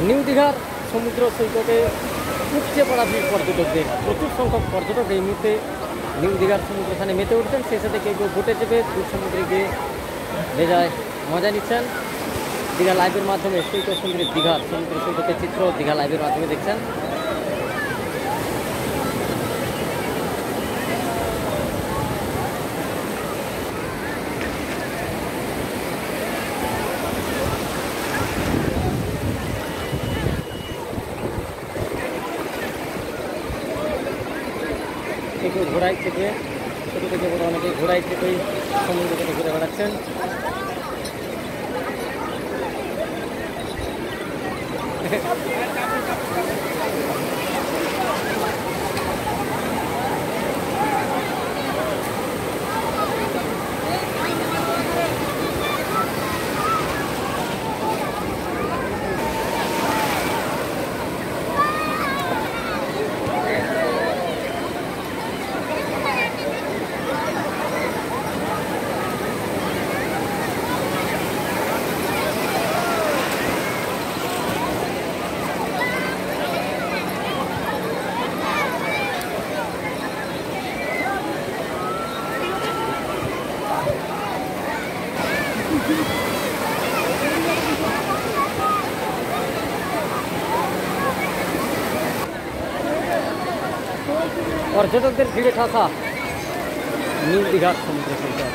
New দীঘার সমুদ্র সৈকতে উপচে পড়া ভিড় পর্যটকদের। প্রচুর সংখ্যক পর্যটক এই মুহূর্তে নিউ দীঘার সমুদ্রখানে মেতে উঠছেন। সেই সাথে কেউ কেউ বোটে চেপে দূর সমুদ্রে গিয়ে ভেজায় মজা নিচ্ছেন। দীঘা লাইভের মাধ্যমে সৈকত সুন্দরী দীঘার সমুদ্র সৈকতের চিত্র দীঘা লাইভের মাধ্যমে দেখছেন। কেউ ঘোড়ায় চেপে ছোটো থেকে বড় অনেকে ঘোড়ায় চেপেই সমুদ্র থেকে ঘুরে বেড়াচ্ছেন। পর্যটকদের ভিড়ে ঠাসা নিউ দীঘার সমুদ্র সৈকত।